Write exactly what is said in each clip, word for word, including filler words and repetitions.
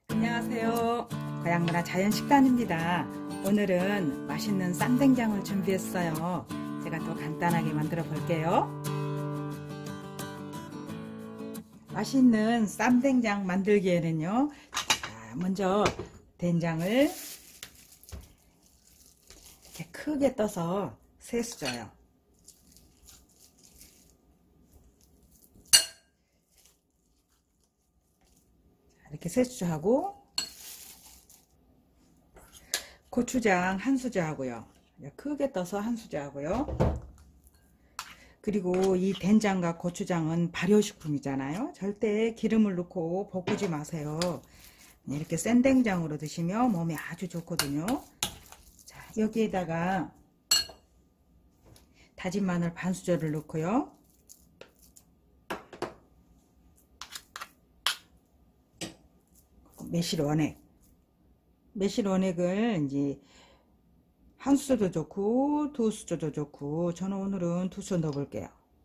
안녕하세요. 고향문화 자연식단입니다. 오늘은 맛있는 쌈된장을 준비했어요. 제가 또 간단하게 만들어 볼게요. 맛있는 쌈된장 만들기에는요, 자, 먼저 된장을 이렇게 크게 떠서 세수줘요. 이렇게 세수하고 고추장 한 수저 하고요. 크게 떠서 한 수저 하고요. 그리고 이 된장과 고추장은 발효식품이잖아요. 절대 기름을 넣고 볶지 마세요. 이렇게 센 된장으로 드시면 몸에 아주 좋거든요. 자, 여기에다가 다진 마늘 반 수저를 넣고요. 매실 원액, 매실 원액을 이제 한 수저도 좋고 두 수저도 좋고, 저는 오늘은 두 수저 넣어 볼게요.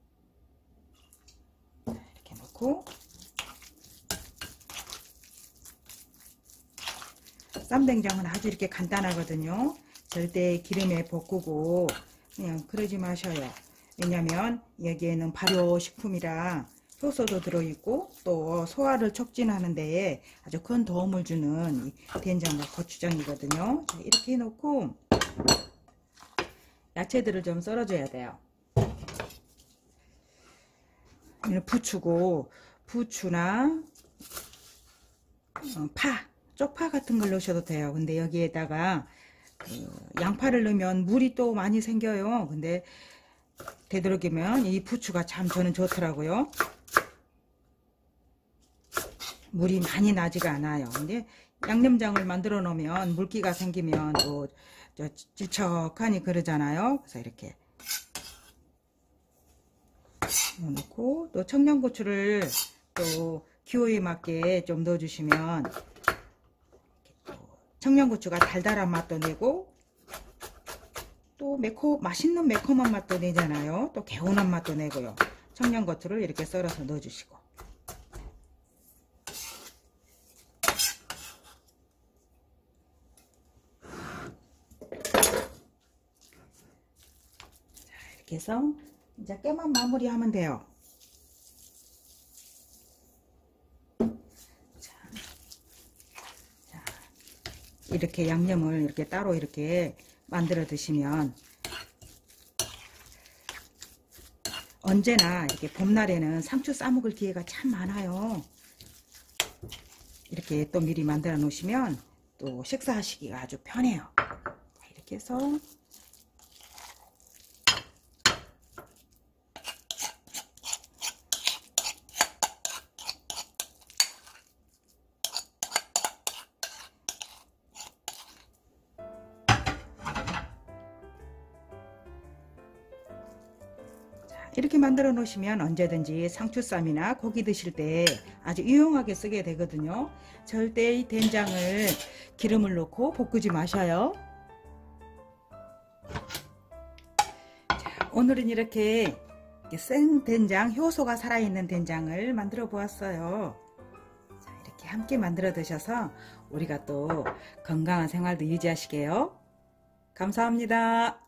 이렇게 넣고 쌈된장은 아주 이렇게 간단하거든요. 절대 기름에 볶고 그냥 그러지 마셔요. 왜냐면 여기에는 발효식품이라 효소도 들어있고 또 소화를 촉진하는 데에 아주 큰 도움을 주는 된장과 고추장이거든요. 자, 이렇게 해놓고 야채들을 좀 썰어줘야 돼요. 부추고 부추나 어, 파, 쪽파 같은 걸 넣으셔도 돼요. 근데 여기에다가 그 양파를 넣으면 물이 또 많이 생겨요. 근데 되도록이면 이 부추가 참 저는 좋더라고요. 물이 많이 나지가 않아요. 근데 양념장을 만들어 놓으면 물기가 생기면 또 질척하니 그러잖아요. 그래서 이렇게 넣어놓고, 또 청양고추를 또 기호에 맞게 좀 넣어주시면 또 청양고추가 달달한 맛도 내고 또 매콤 맛있는 매콤한 맛도 내잖아요. 또 개운한 맛도 내고요. 청양고추를 이렇게 썰어서 넣어주시고, 이렇게 해서 이제 깨만 마무리하면 돼요. 자, 자, 이렇게 양념을 이렇게 따로 이렇게 만들어 드시면 언제나 이렇게 봄날에는 상추 싸먹을 기회가 참 많아요. 이렇게 또 미리 만들어 놓으시면 또 식사하시기가 아주 편해요. 이렇게 해서 이렇게 만들어 놓으시면 언제든지 상추쌈이나 고기 드실 때 아주 유용하게 쓰게 되거든요. 절대 이 된장을 기름을 넣고 볶지 마셔요. 자, 오늘은 이렇게 생 된장, 효소가 살아있는 된장을 만들어 보았어요. 자, 이렇게 함께 만들어 드셔서 우리가 또 건강한 생활도 유지하시게요. 감사합니다.